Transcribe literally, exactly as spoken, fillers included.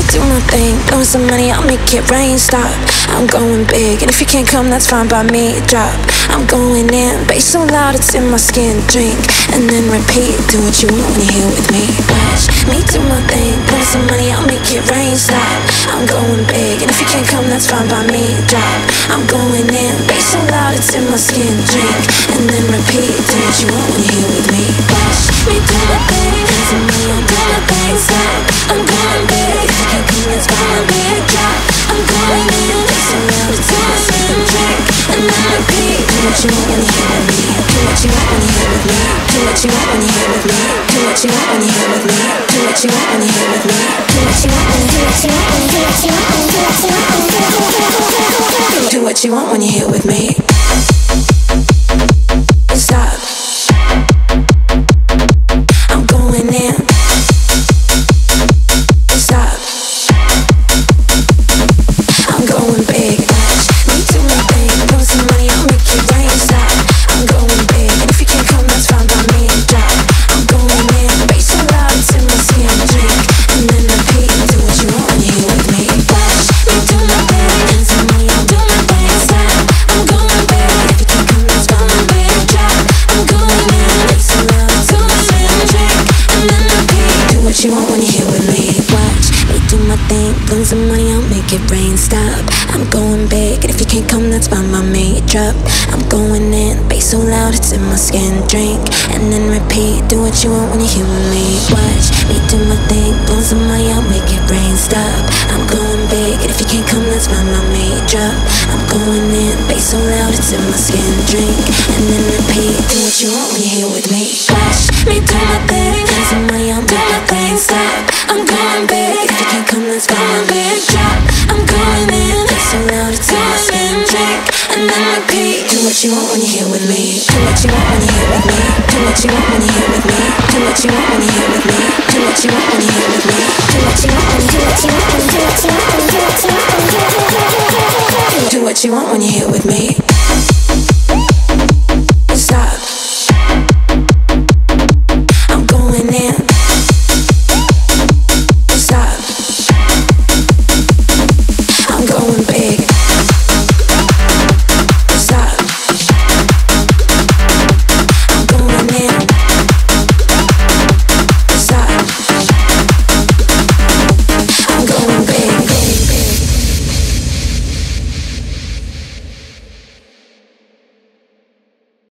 do my thing, blowing some money, I'll make it rain, stop. I'm going big, and if you can't come, that's fine by me, drop. I'm going in, bass so loud it's in my skin, drink, and then repeat. Do what you want when you're here with me. Watch me do my thing, blowing some money, I'll make it rain, stop. I'm going big, and if you can't come, that's fine by me, drop. I'm going in, bass so loud it's in my skin, drink, and then repeat. Do what you want when you're here with me. Watch me do my thing, blowing some money, I'll do my thing, stop. I'm going big, if you can't come, that's fine by me, drop. I'm going in, bass so loud it's in my skin, drink, and then repeat. Do what you want when you're here with me. Do what you want when you're here with me. Do what you want when you're here with me. Do what you want when you're here with me. Do what you want when you're here with me. Do what you want when you do what you want when you do what you want when you do what you want when you do what you want. Do what you want when you're here with me. Stop. I'm going in. Stop. I'm going big. Me do my thing. Blow some money, I'll make it rain. Stop. I'm going big, and if you can't come, that's fine by me. Drop. I'm going in. Bass so loud it's in my skin. Drink, and then repeat. Do what you want when you're here with me. Watch me do my thing. And some money, I'll do my thing. Stop. I'm going big, and if you can't come, that's fine by me. Drop. I'm going in. Bass so loud it's in my skin. Drink, and then repeat. Do what you want when you're here with me. Watch me do my thing. Blow some money, I'll make it rain. Stop. I'm going big, and if you can't come, that's fine by me. Drop. I'm going in, bass so loud it's in my skin. Drink, and then repeat. Do what you want when you're here with me. Watch me do my thing. Blow some money, I'll make it rain. Stop. I'm going big, and if you can't come, that's fine by me. Drop. I'm going in, bass so loud it's in my skin. Drink, and then repeat. Do what you want when you're here with me. Watch me do my thing. Blow some money, I'll do my thing. Stop. I'm going big, if you can't come, that's fine by me. Drop. I'm going in, bass so loud it's in my skin. Drink, and then repeat. Do what you want when you're here with me. Do what you want when you're here with me. Do what you want when you're